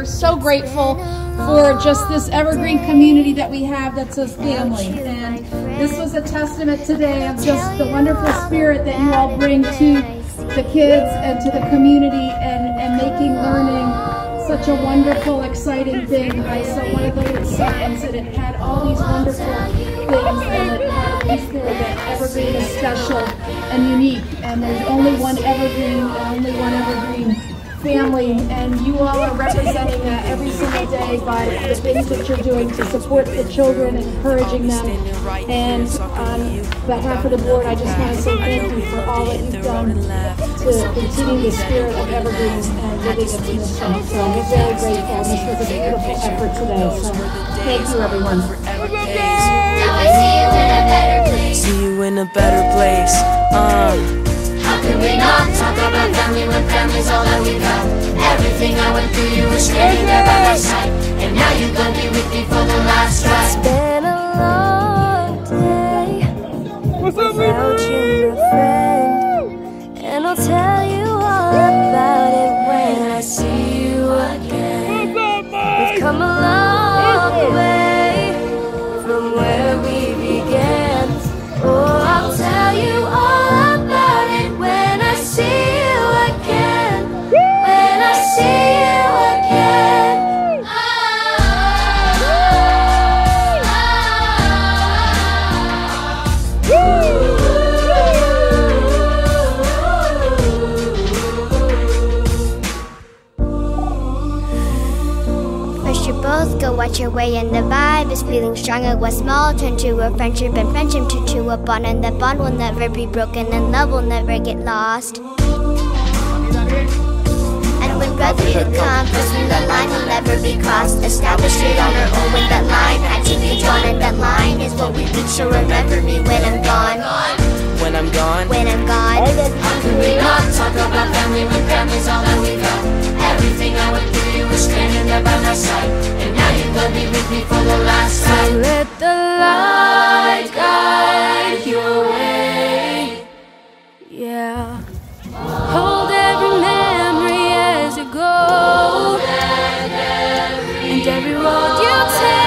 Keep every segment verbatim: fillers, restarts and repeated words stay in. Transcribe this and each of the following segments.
so grateful for just this evergreen community that we have that's a family. And this was a testament today of just the wonderful spirit that you all bring to the kids and to the community, and, and making learning such a wonderful, exciting thing. I saw one of the little signs and it had all these wonderful things, and it had a piece there that evergreen is special and unique, and there's only one evergreen and only one evergreen family, and you all are representing that every single day by the things that you're doing to support the children and encouraging them. And on behalf of the board, I just want to say thank you for all that you've done to continue the spirit of evergreen and living in this thing. So we're very grateful, and this was a beautiful effort today. So thank you, everyone. Now I see you in a better place. See you in a better place. Uh. How could we not talk about family when family's all that we got? Everything I went through, you were standing there by my side, and now you're gonna be with me for the last ride. It's been a long day without you, my friend, and I'll tell you all about it when I see you again. We've come a long way from where we began. Oh, I'll tell you all about it when I see you again. When I see you again. First you both go watch your way, and the vibe is feeling stronger. What's small turn to a friendship, and friendship turn to a bond, and that bond will never be broken, and love will never get lost. And when brotherhood comes, crossing the line will never be crossed. Established it on our own when that line had to be drawn, and that line is what we reach. So remember me when I'm gone. When I'm gone. When I'm gone. How could we not talk about family when family's all that we got? Everything I went through, you were standing there by my side, and now you're gonna be with me for the last time. So let the light guide your way. Yeah. Hold every memory as you go, and every road you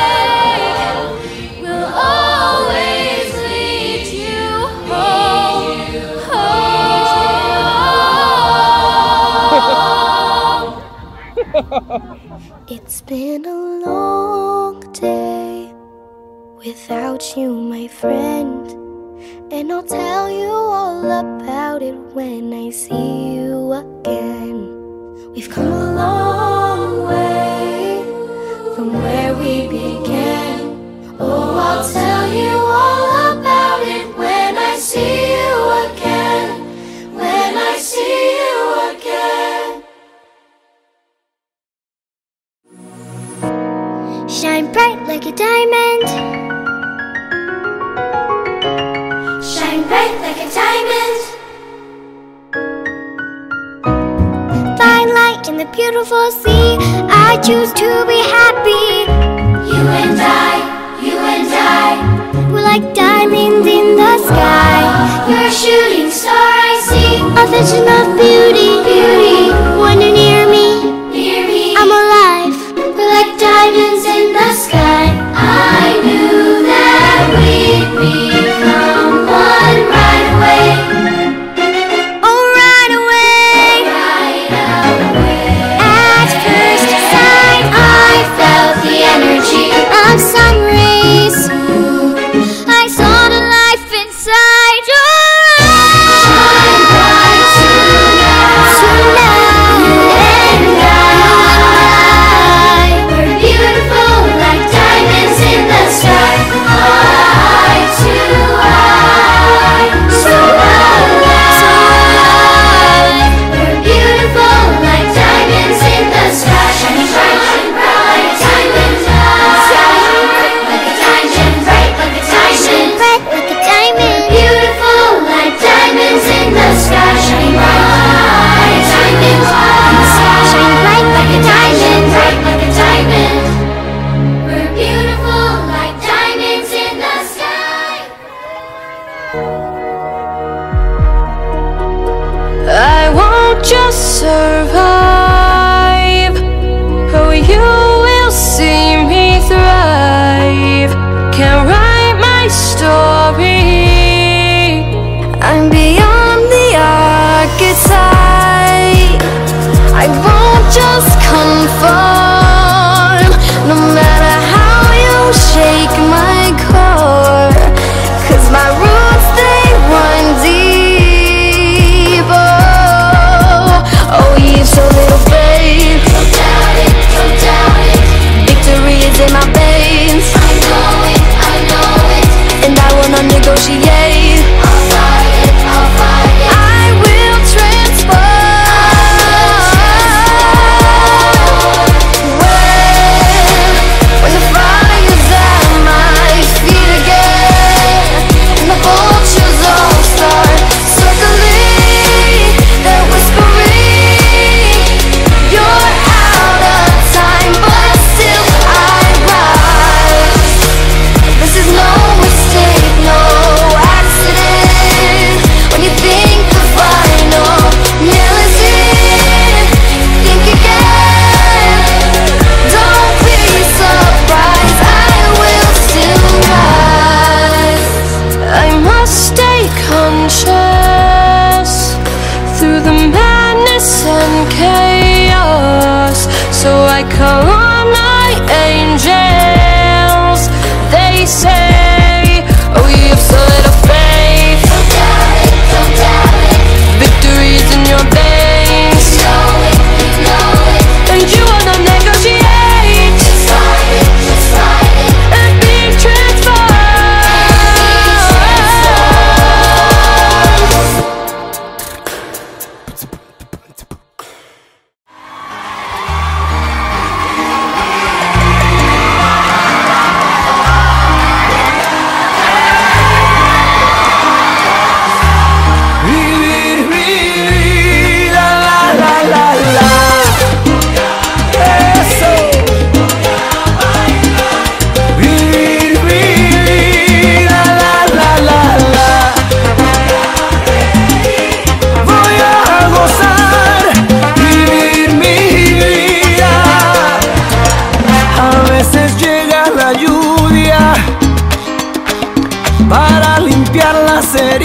take will always lead you home. Home. It's been a long day without you, my friend, and I'll tell you all about it when I see you again. We've come a long way from where we began. Oh, I'll tell you all about it when I see you again. When I see you again. Shine bright like a diamond. Shine bright like a diamond. Find light in the beautiful sea. I choose to be happy. You and I, you and I, we're like diamonds in the sky. you're a shooting star I see. A vision of beauty, beauty. When you're near me, Near me, I'm alive. we're like diamonds in the sky. I knew that we'd become one right away. Oh, right away. Right away. At first sight, I felt the energy of sun rays. I saw the life inside your shine bright eyes. tonight. You and I, Tonight, we're beautiful like diamonds in the sky. Eye to eye, so alive. We're beautiful like diamonds in the sky. Shining bright, shining bright, diamonds in the sky. Like a diamond, bright like a diamond. bright like a diamond. Beautiful like diamonds in the sky. Shining bright, diamonds in the sky. Shine bright like a diamond. Bright like a diamond. We're beautiful like diamonds in the sky. I won't just survive. Oh, you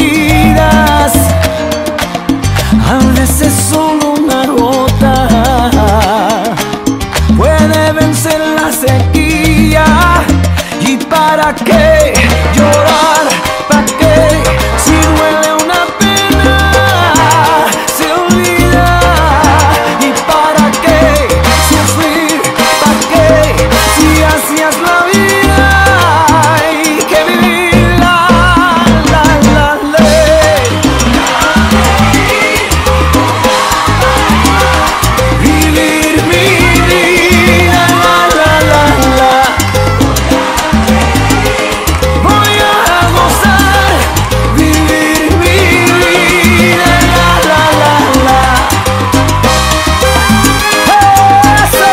heridas, a veces solo una gota puede vencer la sequía. ¿Y para qué llorar? ¿Para qué? Si duele una pena se olvida. ¿Y para qué sufrir? ¿Para qué? Si así es la vida, hay que vivirla, la, la, ley. Vivir mi vida, la, la, la, la. Voy a gozar, vivir mi vida, la, la, la, la. Eso.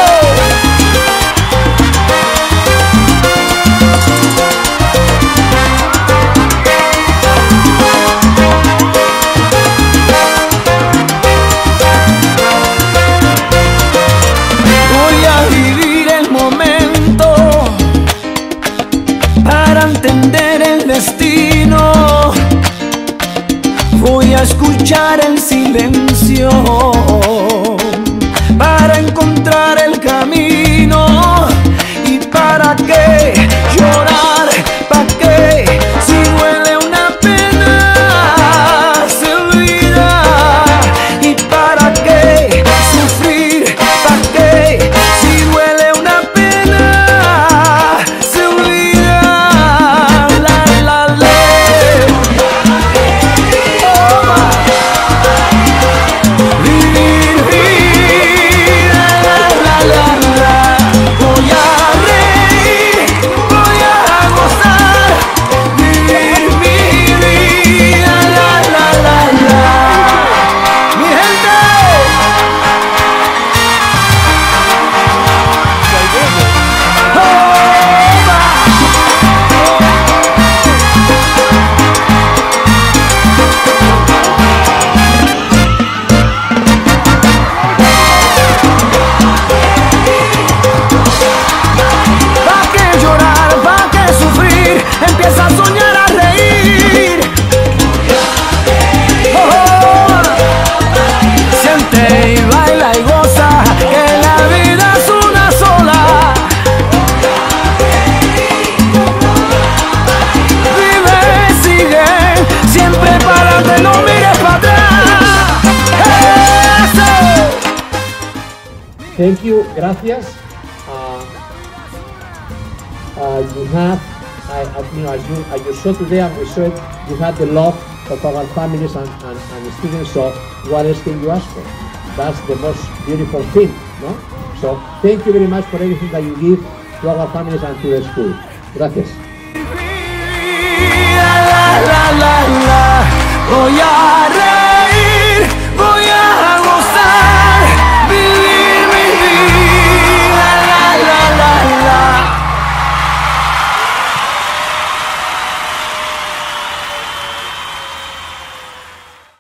Voy a vivir el momento para entender el destino. Voy a escuchar el silencio para encontrar el camino. ¿Y para qué llorar? ¿Para qué? Si duele una pena se olvida. ¿Y para qué sufrir? ¿Para qué? Si duele una pena se olvida, la, la, ley. Vivir vida, la, la, la, la. Voy a reír, voy a gozar, vivir mi vida, la, la, la, la. Mi gente. ¿Pa' qué llorar? ¿Pa' qué sufrir? Empieza a soñar, a reír. Oh, oh. Siente y baila y goza, que la vida es una sola. Vive, sigue, siempre para adelante, no mires para atrás. Eso. Thank you, gracias. Uh, uh, you have, I, I, you know, as you, as you saw today and we saw it, you have the love of our families and, and, and students, so what else can you ask for? That's the most beautiful thing, no? So thank you very much for everything that you give to our families and to the school. Gracias. La, la, la, la. Voy a